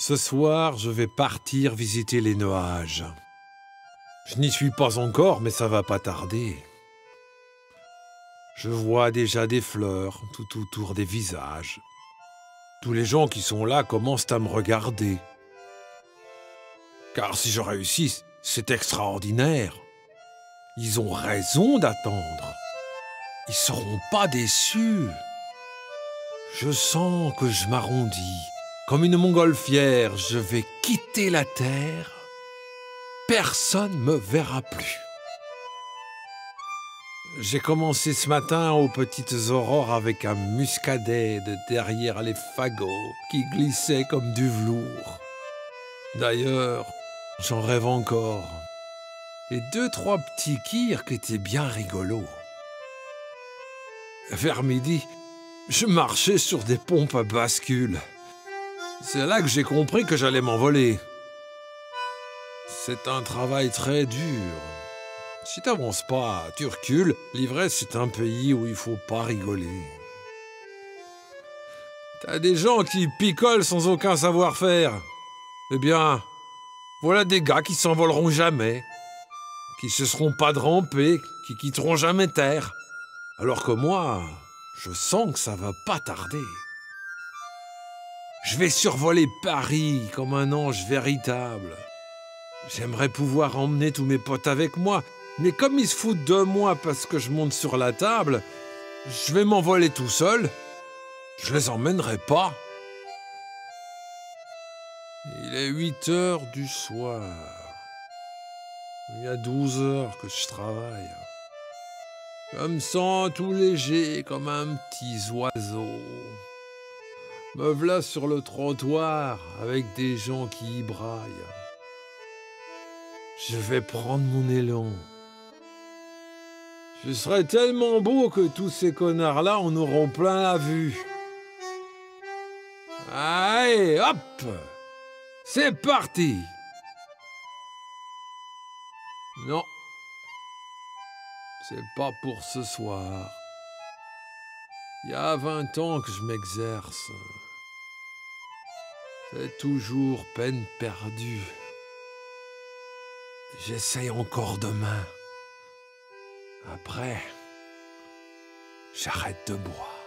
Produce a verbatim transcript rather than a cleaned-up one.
Ce soir, je vais partir visiter les nuages. Je n'y suis pas encore, mais ça va pas tarder. Je vois déjà des fleurs tout autour des visages. Tous les gens qui sont là commencent à me regarder. Car si je réussis, c'est extraordinaire. Ils ont raison d'attendre. Ils seront pas déçus. Je sens que je m'arrondis. Comme une montgolfière, je vais quitter la terre. Personne me verra plus. J'ai commencé ce matin aux petites aurores avec un muscadet de derrière les fagots qui glissait comme du velours. D'ailleurs, j'en rêve encore. Et deux, trois petits kirs qui étaient bien rigolos. Vers midi, je marchais sur des pompes à bascule. C'est là que j'ai compris que j'allais m'envoler. C'est un travail très dur. Si t'avances pas, tu recules. L'ivresse, c'est un pays où il faut pas rigoler. T'as des gens qui picolent sans aucun savoir-faire. Eh bien, voilà des gars qui s'envoleront jamais, qui se seront pas drempés, qui quitteront jamais terre. Alors que moi, je sens que ça va pas tarder. Je vais survoler Paris comme un ange véritable. J'aimerais pouvoir emmener tous mes potes avec moi, mais comme ils se foutent de moi parce que je monte sur la table, je vais m'envoler tout seul. Je les emmènerai pas. Il est huit heures du soir. Il y a douze heures que je travaille. Je me sens tout léger comme un petit oiseau. Me v'là sur le trottoir avec des gens qui y braillent. Je vais prendre mon élan. Je serai tellement beau que tous ces connards-là en auront plein la vue. Allez, hop! C'est parti! Non. C'est pas pour ce soir. Il y a vingt ans que je m'exerce. C'est toujours peine perdue. J'essaye encore demain. Après, j'arrête de boire.